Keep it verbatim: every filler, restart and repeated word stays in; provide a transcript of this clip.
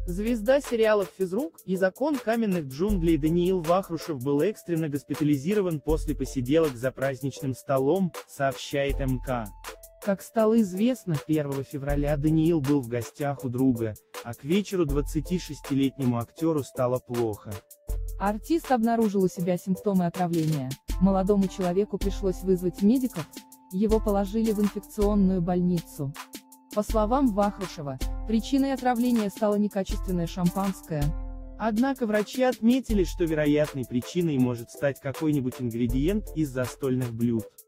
Звезда сериалов «Физрук» и «Закон каменных джунглей» Даниил Вахрушев был экстренно госпитализирован после посиделок за праздничным столом, сообщает эм ка. Как стало известно, первого февраля Даниил был в гостях у друга, а к вечеру двадцатишестилетнему актеру стало плохо. Артист обнаружил у себя симптомы отравления. Молодому человеку пришлось вызвать медиков, его положили в инфекционную больницу. По словам Вахрушева, причиной отравления стало некачественное шампанское. Однако врачи отметили, что вероятной причиной может стать какой-нибудь ингредиент из застольных блюд.